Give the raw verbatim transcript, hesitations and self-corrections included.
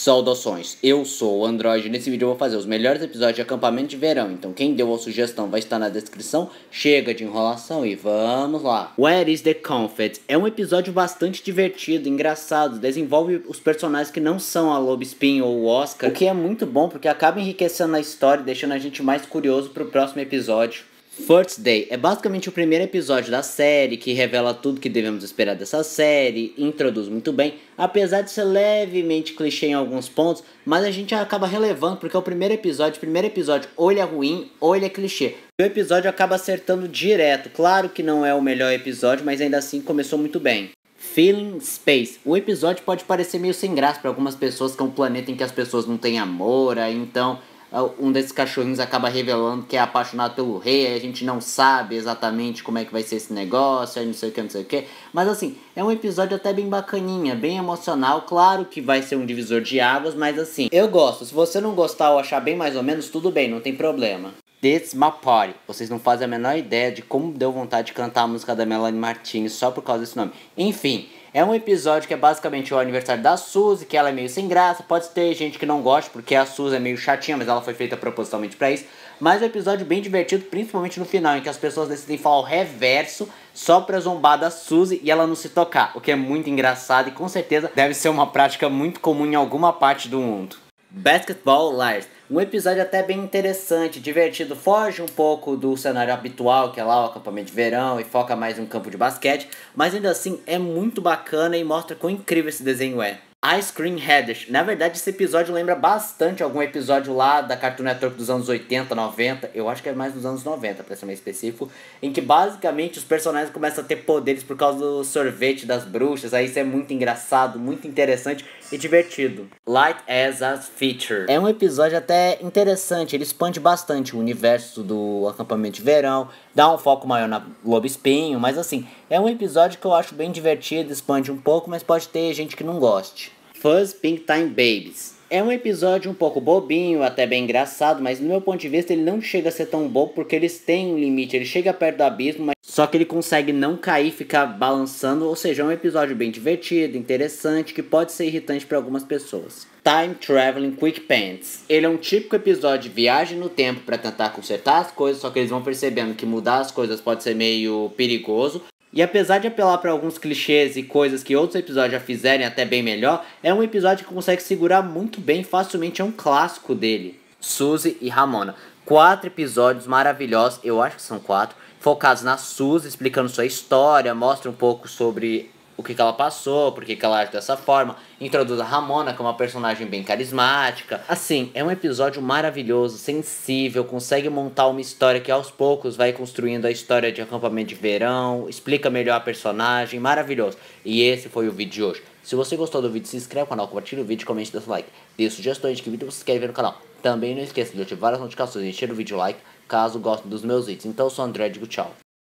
Saudações, eu sou o Android e nesse vídeo eu vou fazer os melhores episódios de acampamento de verão. Então quem deu a sugestão vai estar na descrição. Chega de enrolação e vamos lá. Where is the Confetti? É um episódio bastante divertido, engraçado, desenvolve os personagens que não são a Lobo Espinho ou o Oscar, o que é muito bom porque acaba enriquecendo a história e deixando a gente mais curioso pro próximo episódio. First Day é basicamente o primeiro episódio da série, que revela tudo que devemos esperar dessa série, introduz muito bem, apesar de ser levemente clichê em alguns pontos, mas a gente acaba relevando porque é o primeiro episódio, o primeiro episódio ou ele é ruim ou ele é clichê. O episódio acaba acertando direto, claro que não é o melhor episódio, mas ainda assim começou muito bem. Feeling Space. O episódio pode parecer meio sem graça para algumas pessoas, que é um planeta em que as pessoas não têm amor, aí então um desses cachorrinhos acaba revelando que é apaixonado pelo rei, aí a gente não sabe exatamente como é que vai ser esse negócio, aí não sei o que, não sei o que. Mas assim, é um episódio até bem bacaninha, bem emocional, claro que vai ser um divisor de águas, mas assim, eu gosto. Se você não gostar ou achar bem mais ou menos, tudo bem, não tem problema. This My Party. Vocês não fazem a menor ideia de como deu vontade de cantar a música da Melanie Martinez só por causa desse nome. Enfim, é um episódio que é basicamente o aniversário da Suzy, que ela é meio sem graça. Pode ter gente que não gosta, porque a Suzy é meio chatinha, mas ela foi feita propositalmente pra isso. Mas é um episódio bem divertido, principalmente no final, em que as pessoas decidem falar o reverso só pra zombar da Suzy e ela não se tocar. O que é muito engraçado e com certeza deve ser uma prática muito comum em alguma parte do mundo. Basketball Liars. Um episódio até bem interessante, divertido, foge um pouco do cenário habitual, que é lá o acampamento de verão, e foca mais em um campo de basquete, mas ainda assim é muito bacana e mostra quão incrível esse desenho é. Ice Cream Headers. Na verdade, esse episódio lembra bastante algum episódio lá da Cartoon Network dos anos oitenta, noventa, eu acho que é mais dos anos noventa, pra ser mais específico, em que basicamente os personagens começam a ter poderes por causa do sorvete das bruxas. Aí isso é muito engraçado, muito interessante e divertido. Light as a Feature. É um episódio até interessante, ele expande bastante o universo do acampamento de verão, dá um foco maior na Lobo Espinho, mas assim, é um episódio que eu acho bem divertido, expande um pouco, mas pode ter gente que não goste. Fuzz Pink Time Babies. É um episódio um pouco bobinho, até bem engraçado, mas no meu ponto de vista ele não chega a ser tão bobo porque eles têm um limite, ele chega perto do abismo, mas só que ele consegue não cair e ficar balançando, ou seja, é um episódio bem divertido, interessante, que pode ser irritante para algumas pessoas. Time Traveling Quick Pants. Ele é um típico episódio de viagem no tempo para tentar consertar as coisas, só que eles vão percebendo que mudar as coisas pode ser meio perigoso. E apesar de apelar para alguns clichês e coisas que outros episódios já fizerem até bem melhor, é um episódio que consegue segurar muito bem, facilmente é um clássico dele. Suzy e Ramona. Quatro episódios maravilhosos, eu acho que são quatro, focados na Suzy, explicando sua história, mostra um pouco sobre o que, que ela passou, por que, que ela age dessa forma, introduz a Ramona, que é uma personagem bem carismática. Assim, é um episódio maravilhoso, sensível, consegue montar uma história que aos poucos vai construindo a história de acampamento de verão, explica melhor a personagem, maravilhoso. E esse foi o vídeo de hoje. Se você gostou do vídeo, se inscreve no canal, compartilha o vídeo, comente, dê seu like. Dê sugestões de que vídeo você quer ver no canal. Também não esqueça de ativar as notificações e encher o vídeo like, caso goste dos meus vídeos. Então eu sou o André, digo tchau.